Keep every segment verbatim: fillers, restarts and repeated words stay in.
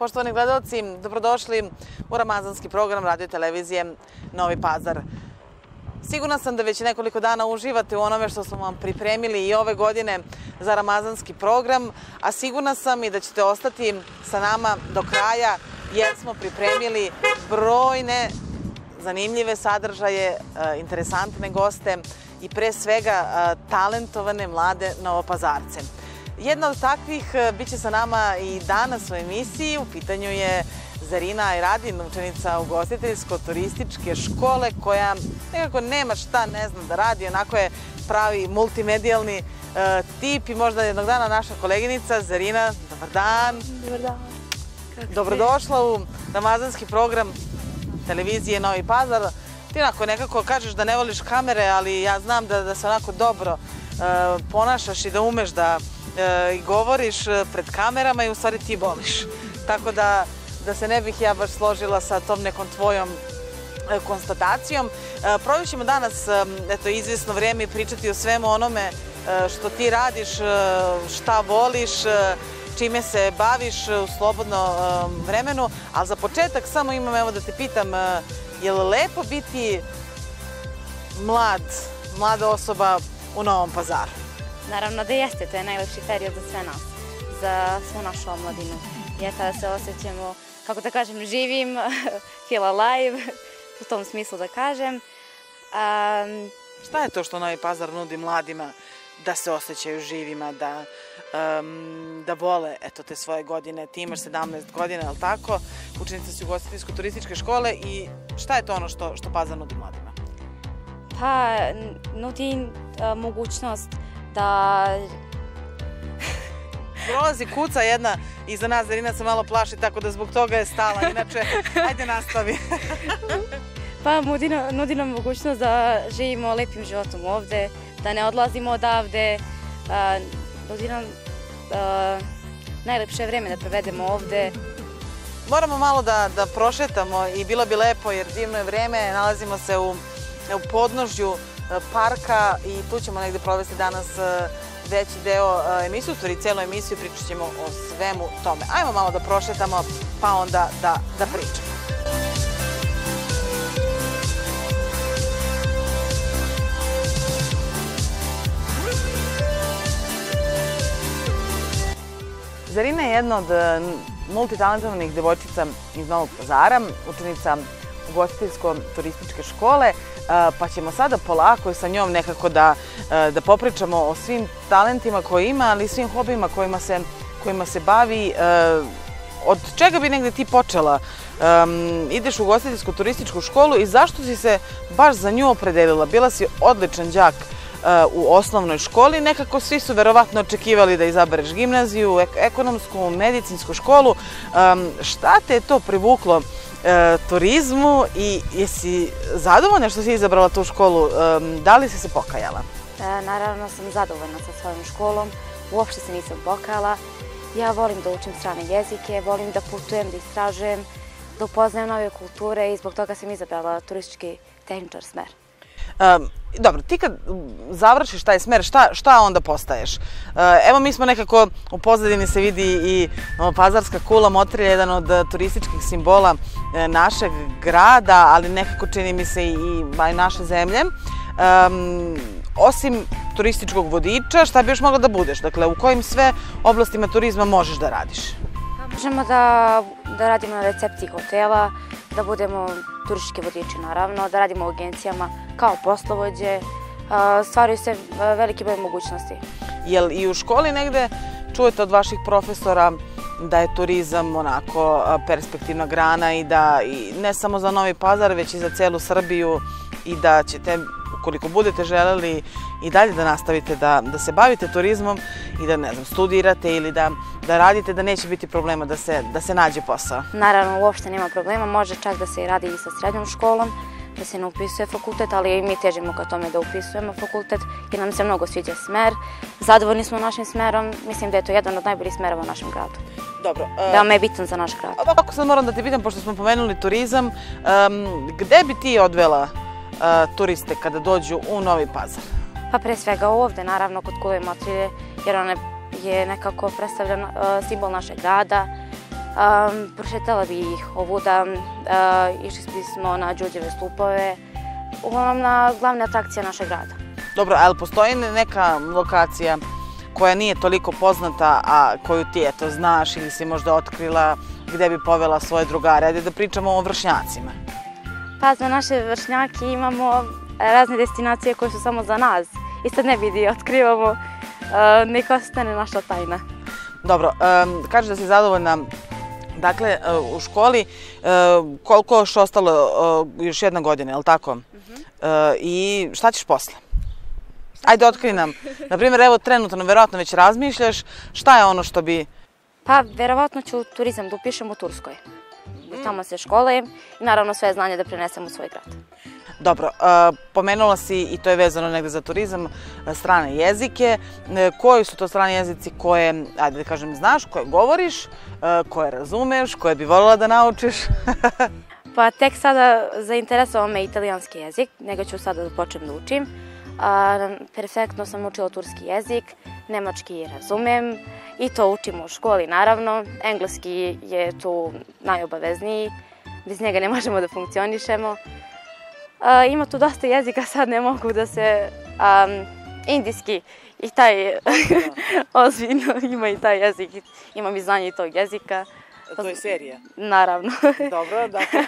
Poštovani gledalci, dobrodošli u ramazanski program radio televizije Novi Pazar. Sigurna sam da već nekoliko dana uživate u onome što smo vam pripremili i ove godine za ramazanski program, a sigurna sam i da ćete ostati sa nama do kraja jer smo pripremili brojne zanimljive sadržaje, interesantne goste i pre svega talentovane mlade Novopazarce. Jedna od takvih biće sa nama i danas u emisiji. U pitanju je Zarina Ajradin, učenica ugostiteljsko-turističke škole koja nekako nema šta, ne znam, da radi. Onako je pravi multimedijalni tip i možda jednog dana naša koleginica. Zarina, dobar dan. Dobar dan. Dobrodošla u ramazanski program televizije Novi Pazar. Ti onako nekako kažeš da ne voliš kamere, ali ja znam da se onako dobro ponašaš i da umeš da i govoriš pred kamerama i u stvari ti voliš. Tako da da se ne bih ja baš složila sa tom nekom tvojom konstatacijom. Provjet ćemo danas izvjesno vrijeme i pričati o svemu onome što ti radiš, šta voliš, čime se baviš u slobodno vremenu, ali za početak samo imam evo da te pitam, je li lepo biti mlad, mlada osoba u Novom Pazaru? Naravno da jeste, to je najlepši period za sve nas, za svu našu omladinu. Jer tada se osjećamo, kako da kažem, živim, feel alive, u tom smislu da kažem. Šta je to što Novi Pazar nudi mladima da se osjećaju živima, da vole te svoje godine? Ti imaš sedamnaest godina, je li tako? Učenica si ugostiteljsko-turističke škole i šta je to ono što Pazar nudi mladima? Pa, nudi mogućnost da... Prolazi kuca jedna iza nas, Zarina se malo plaši, tako da zbog toga je stala. Inače, ajde nastavi. Pa, nudi nam mogućnost da živimo lepim životom ovde, da ne odlazimo odavde, nudi nam najlepše vreme da provedemo ovde. Moramo malo da prošetamo i bilo bi lepo jer divno je vreme, nalazimo se u podnožju parka i tu ćemo negde provesti danas veći deo emisiju, u stvari cijelu emisiju, pričat ćemo o svemu tome. Ajmo malo da prošetamo pa onda da pričamo. Zarina je jedna od multitalentovanih devojčica iz Novog Pazara, učenica ugostiteljsko-turističke škole, pa ćemo sada polako i sa njom nekako da popričamo o svim talentima koje ima, ali i svim hobijima kojima se bavi. Od čega bi negde ti počela? Ideš u ugostiteljsko-turističku školu i zašto si se baš za nju opredelila? Bila si odličan đak u osnovnoj školi, nekako svi su verovatno očekivali da izabereš gimnaziju, ekonomsku, medicinsku školu. Šta te je to privuklo turizmu i jesi zadovoljna što si izabrala tu školu? Da li si se pokajala? Naravno sam zadovoljna sa svojom školom, uopšte se nisam pokajala. Ja volim da učim strane jezike, volim da putujem, da istražujem, da upoznajem nove kulture i zbog toga sam izabrala turistički tehničar smer. Dobro, ti kad završiš taj smer, šta onda postaješ? Evo mi smo nekako, u pozadini se vidi i Novopazarska kula Motrilja, jedan od turističkih simbola našeg grada, ali nekako čini mi se i naše zemlje. Osim turističkog vodiča, šta bi još mogla da budeš? Dakle, u kojim sve oblastima turizma možeš da radiš? Možemo da radimo na recepciji hotela, da budemo turistički vodiči naravno, da radimo u agencijama kao poslovođe, stvaraju se veliki broj mogućnosti. Jel i u školi negde čujete od vaših profesora da je turizam onako perspektivna grana i da ne samo za Novi Pazar, već i za celu Srbiju i da ćete, ukoliko budete želeli i dalje da nastavite da se bavite turizmom i da, ne znam, studirate ili da radite, da neće biti problema da se nađe posao? Naravno, uopšte nema problema. Može čak da se i radi i sa srednjom školom, da se ne upisuje fakultet, ali i mi težimo ka tome da upisujemo fakultet jer nam se mnogo sviđa smer. Zadovoljni smo našim smerom, mislim da je to jedan od najboljih smerova u našem gradu. Dobro. Veoma je bitan za naš grad. Ovako sad moram da te pitam, pošto smo pomenuli turizam, gde bi ti odvela turiste kada dođu u Novi Pazar? Pa pre svega ovde, naravno, kod Kule Motrilje, jer ona je nekako predstavlja simbol našeg grada. Um, prošetala bi ih ovuda, uh, išli smo na Đurđeve stupove, uglavnom na glavne atrakcije našeg grada. Dobro, ali postoji neka lokacija koja nije toliko poznata, a koju ti eto znaš ili si možda otkrila gde bi povela svoje drugare? Ajde da pričamo o vršnjacima. Pa za naše vršnjake imamo razne destinacije koje su samo za nas i sad ne vidi, otkrivamo, uh, neka ostane naša tajna. Dobro, um, kažeš da si zadovoljna. Dakle, u školi, koliko još ostalo, još jedna godina, je li tako? I šta ćeš posle? Ajde, otkri nam. Naprimjer, evo, trenutno, verovatno već razmišljaš, šta je ono što bi... Pa, verovatno ću turizam da upišem u Turskoj. Tamo se školujem i naravno sve znanje da prenesem u svoj grad. Dobro, pomenula si, i to je vezano negde za turizam, strane jezike. Koji su to strane jezici koje, ajde da kažem, znaš, koje govoriš, koje razumeš, koje bi voljela da naučiš? Pa tek sada zainteresovao me italijanski jezik, njega ću sada da počnem da učim. Perfektno sam učila turski jezik, nemački razumem i to učimo u školi naravno. Engleski je tu najobavezniji, bez njega ne možemo da funkcionišemo. Ima tu dosta jezika, sad ne mogu da se... Indijski i taj... Ozbiljno, ima i taj jezik, imam i znanje i tog jezika. To je serija? Naravno. Dobro, dakle.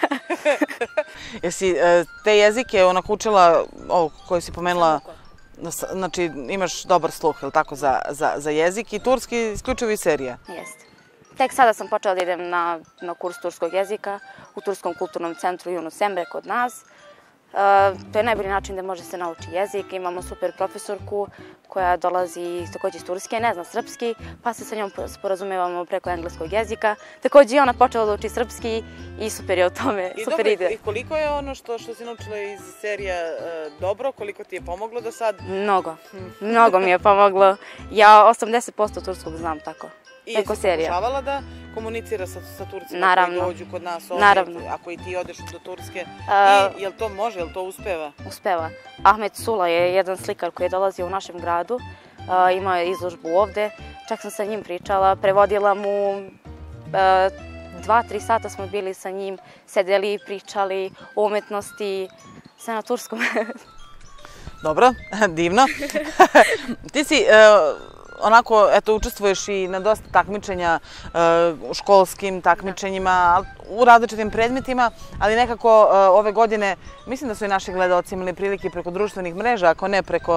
Jesi te jezike onako učila, ovo koju si pomenula, znači imaš dobar sluh, je li tako, za jezik i turski isključivo i serija? Jeste. Tek sada sam počela da idem na kurs turskog jezika u Turskom kulturnom centru Yunus Emre kod nas. To je najbolji način da može se nauči jezik. Imamo super profesorku koja dolazi također iz Turske, ne zna srpski, pa se sa njom sporazumevamo preko engleskog jezika. Također i ona počela da uči srpski i super je u tome, super ide. I koliko je ono što si naučila iz serija dobro, koliko ti je pomoglo do sad? Mnogo, mnogo mi je pomoglo. Ja osamdeset posto turskog znam tako. I jesi pokušavala da komunicira sa Turcima koji dođu kod nas ovdje, ako i ti odeš do Turske? I jel to može, jel to uspeva? Uspeva. Ahmet Sula je jedan slikar koji je dolazio u našem gradu, imao je izložbu ovde, čak sam sa njim pričala, prevodila mu, dva, tri sata smo bili sa njim, sedeli i pričali o umetnosti, sve na turskom. Dobro, divno. Ti si... onako, eto, učestvuješ i na dosta takmičenja, u školskim takmičenjima, u različitim predmetima, ali nekako ove godine, mislim da su i naši gledalci imali prilike preko društvenih mreža, ako ne preko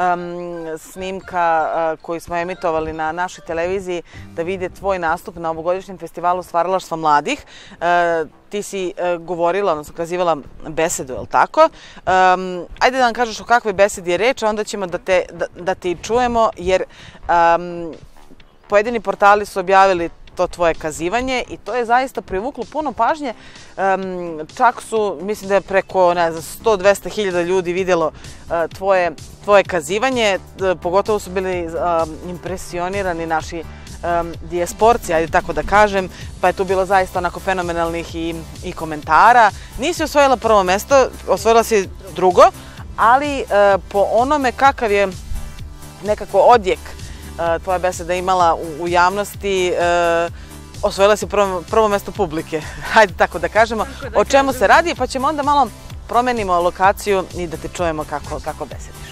snimka koji smo emitovali na našoj televiziji, da vide tvoj nastup na ovogodišnjem festivalu Stvaralaštva mladih. Ti si govorila, odnosno kazivala besedu, je li tako? Ajde da nam kažeš o kakvoj besedi je reč, a onda ćemo da te i čujemo, jer pojedini portali su objavili to tvoje kazivanje i to je zaista privuklo puno pažnje. Čak su, mislim da je preko, ne znam, sto do dvesta hiljada ljudi vidjelo tvoje kazivanje. Pogotovo su bili impresionirani naši dijasporci, ajde tako da kažem, pa je tu bilo zaista onako fenomenalnih i komentara. Nisi osvojila prvo mesto, osvojila si drugo, ali po onome kakav je nekako odjek tvoja beseda imala u javnosti, osvojila si prvo mesto publike, ajde tako da kažemo. O čemu se radi, pa ćemo onda malo promenimo lokaciju i da te čujemo kako besediš.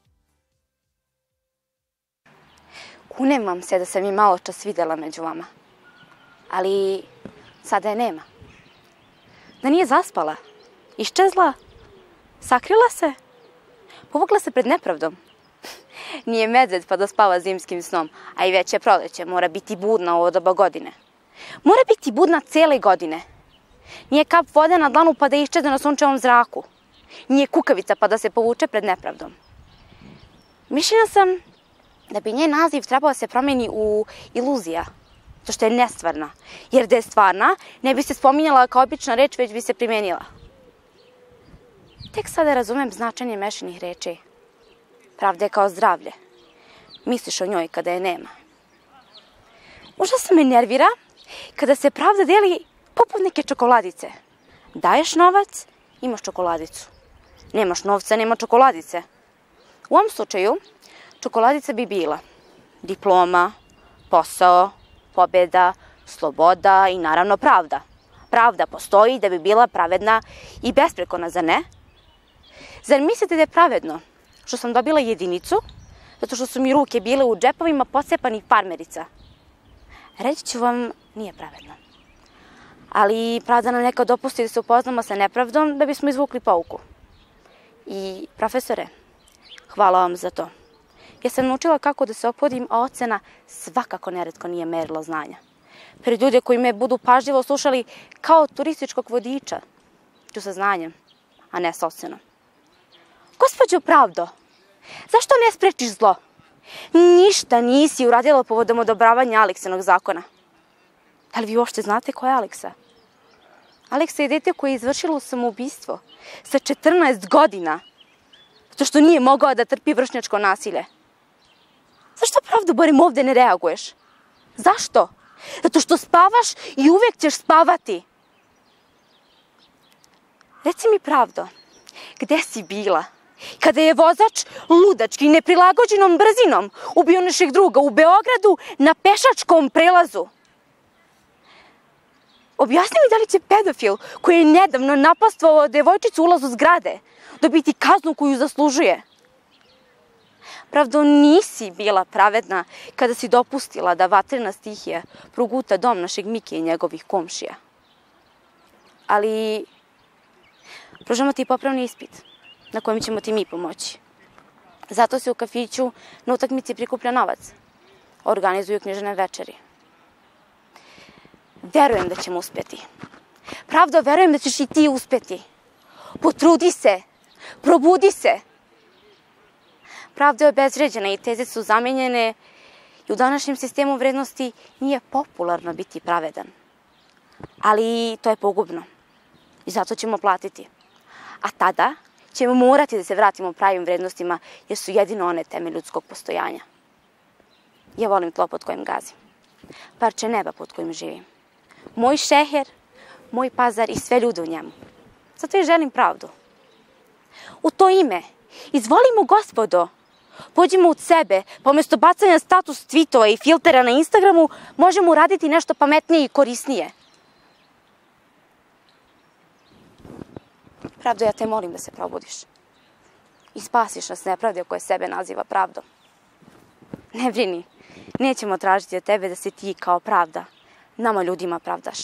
Kunem vam se da sam i malo čas videla među vama, ali sada je nema. Da nije zaspala, iščezla, sakrila se, povukla se pred nepravdom. Nije medved pa da spava zimskim snom, a i već je proleće, mora biti budna ovo doba godine. Mora biti budna cele godine. Nije kap vode na dlanu pa da iščezne na sunčevom zraku. Nije kukavica pa da se povuče pred nepravdom. Mišljena sam da bi njen naziv trebao se promeni u iluzija, to što je nestvarna. Jer da je stvarna, ne bi se spominjala kao obična reč, već bi se primenila. Tek sada razumem značenje mešanih reči. Pravda je kao zdravlje. Misliš o njoj kada je nema. Užasno me nervira kada se pravda deli poput neke čokoladice. Daješ novac, imaš čokoladicu. Nemaš novca, nema čokoladice. U ovom slučaju, čokoladica bi bila diploma, posao, pobjeda, sloboda i naravno pravda. Pravda postoji da bi bila pravedna i besprekorna, zar ne? Zar mislite da je pravedno što sam dobila jedinicu, zato što su mi ruke bile u džepovima pocepanih farmerica? Reći ću vam, nije pravedno. Ali pravda nam neka dopusti da se upoznamo sa nepravdom da bismo izvukli pouku. I, profesore, hvala vam za to. Ja sam naučila kako da se ophodim, a ocena svakako neretko nije merilo znanja. Pred ljude koji me budu pažljivo slušali kao turističkog vodiča, ću sa znanjem, a ne sa ocenom. Gospođo Pravdo, zašto ne sprečiš zlo? Ništa nisi uradila povodom odobravanja Aleksinog zakona. Da li vi uopšte znate ko je Aleksa? Aleksa je dete koje je izvršilo samoubistvo sa četrnaest godina, zato što nije mogao da trpi vršnjačko nasilje. Zašto, Pravdo, barem ovde ne reaguješ? Zašto? Zato što spavaš i uvek ćeš spavati. Reci mi, Pravdo, gde si bila kada je vozač ludački i neprilagođenom brzinom ubio našeg druga u Beogradu na pešačkom prelazu? Objasni mi da li će pedofil koji je nedavno napastvovao devojčicu u ulazu zgrade dobiti kaznu koju zaslužuje? Pravdo, nisi bila pravedna kada si dopustila da vatrena stihija proguta dom našeg Mike i njegovih komšija. Ali pružamo ti popravni ispit na kojem ćemo ti mi pomoći. Zato se u kafiću na utakmici prikuplja novac. Organizuju književne večeri. Verujem da ćemo uspjeti. Pravdo, verujem da ćeš i ti uspjeti. Potrudi se. Probudi se. Pravda je obezvređena i teze su zamenjene i u današnjem sistemu vrednosti nije popularno biti pravedan. Ali to je pogubno i zato ćemo platiti. A tada ćemo morati da se vratimo pravim vrednostima jer su jedino one temelj ljudskog postojanja. Ja volim tlo pod kojim gazim, parče neba pod kojim živim, moj šeher, moj Pazar i sve ljude u njemu. Zato i želim pravdu. U to ime izvolimo, gospodo, pođimo od sebe, pa umjesto bacanja status tweetova i filtera na Instagramu, možemo uraditi nešto pametnije i korisnije. Pravdo, ja te molim da se probudiš i spasiš nas nepravde koje sebe naziva pravdom. Ne brini, nećemo tražiti od tebe da se ti kao pravda nama ljudima pravdaš,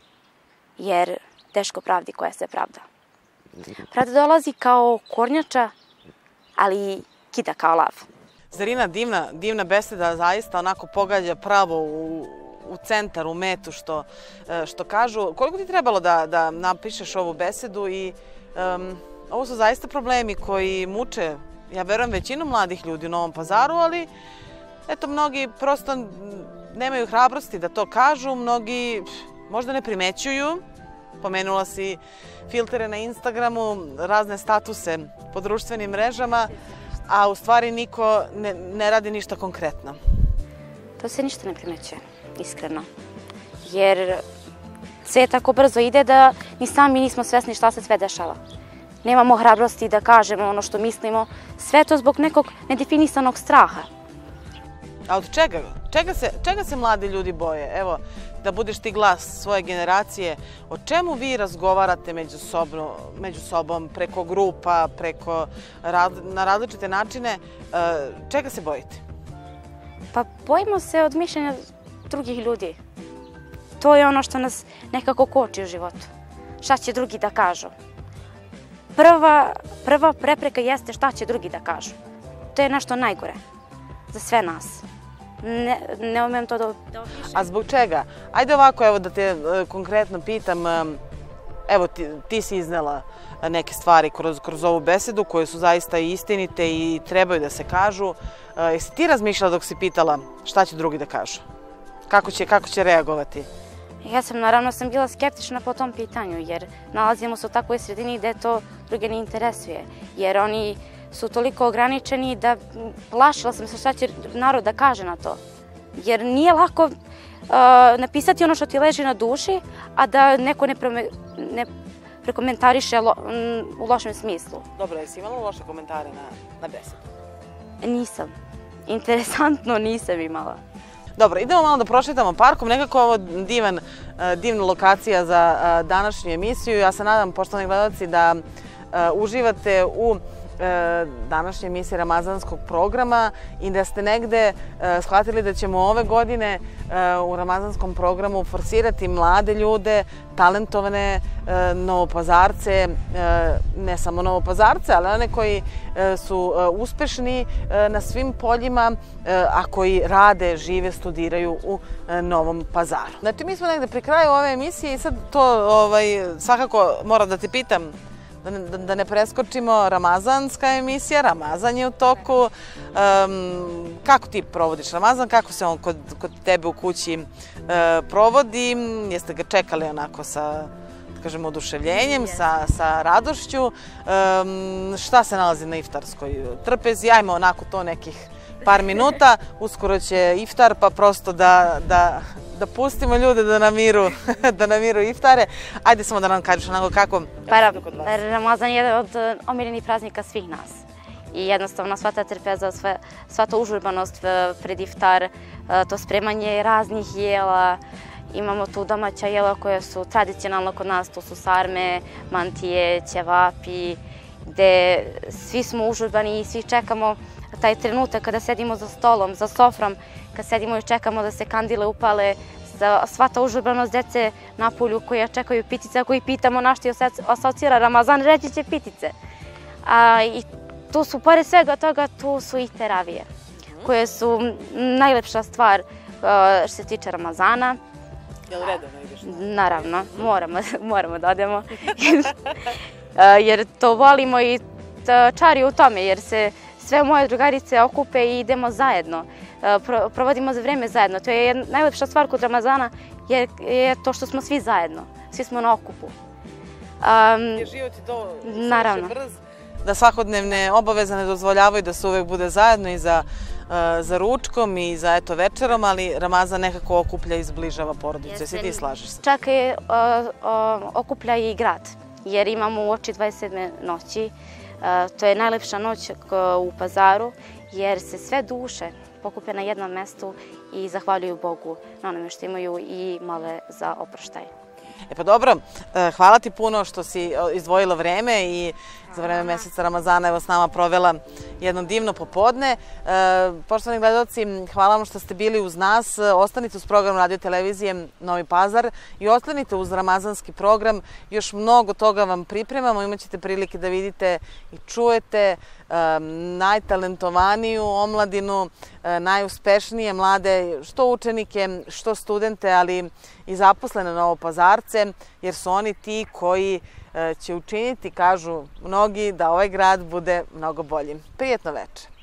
jer teško pravdi koja se pravda. Pravda dolazi kao kornjača, ali kida kao lav. Zarina, divna, divna beseda, zaista onako pogađa pravo u, u centar, u metu, što, što kažu. Koliko ti trebalo da, da napišeš ovu besedu i um, ovo su zaista problemi koji muče, ja verujem, većinu mladih ljudi u Novom Pazaru, ali eto, mnogi prosto nemaju hrabrosti da to kažu, mnogi možda ne primećuju. Pomenula si filtere na Instagramu, razne statuse po društvenim mrežama, a u stvari niko ne, ne radi ništa konkretno. To se ništa ne primećuje, iskreno. Jer sve tako brzo ide da ni sami nismo svesni šta se sve dešava. Nemamo hrabrosti da kažemo ono što mislimo, sve to zbog nekog nedefinisanog straha. A od čega? Čega se, čega se mladi ljudi boje? Evo, da budeš ti glas svoje generacije, o čemu vi razgovarate među sobom, među sobom preko grupa, preko, na različite načine, čega se bojite? Pa bojimo se od mišljenja drugih ljudi. To je ono što nas nekako koči u životu. Šta će drugi da kažu? Prva, prva prepreka jeste šta će drugi da kažu. To je nešto najgore za sve nas. Ne, ne umem to da opišem. A zbog čega? Ajde ovako, evo da te konkretno pitam, evo ti, ti si iznela neke stvari kroz, kroz ovu besedu koje su zaista istinite i trebaju da se kažu. Jesi ti razmišljala dok si pitala šta će drugi da kažu? Kako će, kako će reagovati? Ja sam, naravno, sam bila skeptična po tom pitanju, jer nalazimo se u takvoj sredini gde to druge ne interesuje. Jer oni su toliko ograničeni da plašila sam se šta će narod da kaže na to. Jer nije lako uh, napisati ono što ti leži na duši, a da neko ne, prome, ne prekomentariše lo, m, u lošem smislu. Dobro, jesi imala loše komentare na, na besedu? Nisam. Interesantno nisam imala. Dobro, idemo malo da prošetamo parkom. Nekako ovo divan, divna lokacija za današnju emisiju. Ja se nadam, poštovani gledalci, da uživate u današnje emisije ramazanskog programa i da ste negde shvatili da ćemo ove godine u ramazanskom programu forsirati mlade ljude, talentovane Novopazarce, ne samo Novopazarce, ali one koji su uspešni na svim poljima, a koji rade, žive, studiraju u Novom Pazaru. Znači, mi smo negde pri kraju ove emisije i sad to svakako moram da te pitam, da ne preskočimo, ramazanska emisija, Ramazan je u toku. Kako ti provodiš Ramazan? Kako se on kod tebe u kući provodi? Jeste ga čekali onako sa, da kažemo, oduševljenjem, sa radošću? Šta se nalazi na iftarskoj trpezi? Ajmo onako to nekih par minuta. Uskoro će iftar, pa prosto da... da pustimo ljude da namiru iftare. Ajde samo da nam kažeš onako kako... Pa, Ramazan je jedan od omiljenih praznika svih nas. I jednostavno sva ta trpeza, sva ta užurbanost pred iftar, to spremanje raznih jela. Imamo tu domaća jela koja su tradicionalno kod nas, to su sarme, mantije, ćevapi, gde svi smo užurbani i svi čekamo taj trenutak kada sedimo za stolom, za sofrom, kad sedimo i čekamo da se kandile upale, sva ta užurbanost dece na polju koja čekaju pitice, koji pitamo na što asocira Ramazan, reći će pitice. I tu su, pored svega toga, tu su i teravije, koje su najlepša stvar što se tiče Ramazana. Jel redovno ideš? Naravno, moramo da odemo. Jer to volimo i čar je u tome, jer se sve moje drugarice okupe i idemo zajedno. Provodimo vreme zajedno. To je najlepša stvar kod Ramazana, je to što smo svi zajedno. Svi smo na okupu. Je život i to sve brz, da svakodnevne obaveze ne dozvoljavaju da se uvek bude zajedno i za ručkom i za večerom, ali Ramazan nekako okuplja i zbližava porodicu. Jesi ti slažeš se? Čak okuplja i grad, jer imamo u oči dvadeset sedme noći. To je najlepša noć u Pazaru, jer se sve duše pokupe na jednom mestu i zahvaljuju Bogu na onome što imaju i mole za oproštaj. E pa dobro, hvala ti puno što si izdvojila vreme i za vreme meseca Ramazana evo s nama provela jedno divno popodne. Poštovani gledalci, hvala vam što ste bili uz nas. Ostanite uz program radio televizije Novi Pazar i ostanite uz ramazanski program. Još mnogo toga vam pripremamo. Imaćete prilike da vidite i čujete najtalentovaniju omladinu, najuspešnije mlade, što učenike, što studente, ali i zaposlene Novopazarce, jer su oni ti koji će učiniti, kažu mnogi, da ovaj grad bude mnogo bolji. Prijetno veče.